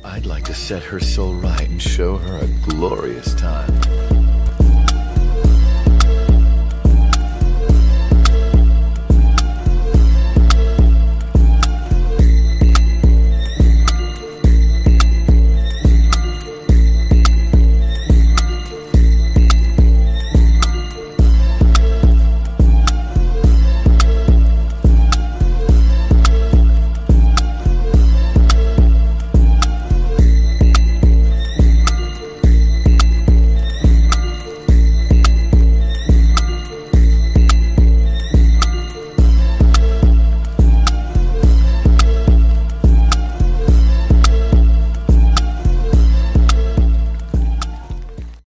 I'd like to set her soul right and show her a glorious time.